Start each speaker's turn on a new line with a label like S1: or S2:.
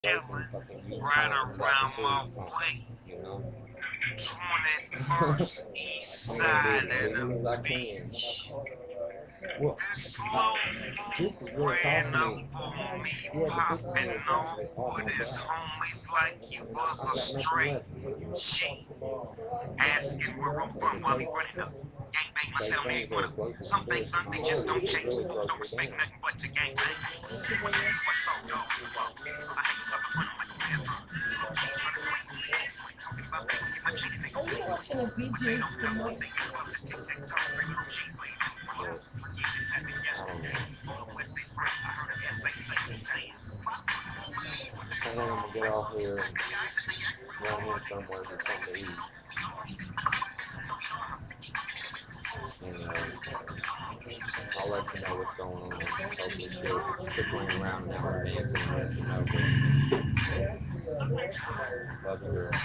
S1: chillin' right around my way. 21st East Side of the beach. This low fool ran up on me, popping off with his homies like he was a straight G. Asking where I'm from while he running up. Gang bang, my sound ain't one of them. Some things just don't change. Fools don't respect nothing but to gang bang. What's up, dog? I hate sucker fun like a marathon. Cheese trying to claim me. Talking about they gon' get my chain and they gon' get my chain. But they don't know if they can puff this tic tac toe. Three little G's laying on the floor. Yeah, this happened yesterday. On the West they spray. I heard a SA say me saying, "Fuck with me when they saw West on these type of guys and they act real hard. They never turn back and say, no, we already said we fuck with you, no, we are. We keep on hitting with controls. We keep on hitting with controls. I'll let you know what's going on. Hopefully she'll playing around now with me and let you know. Love you, girl.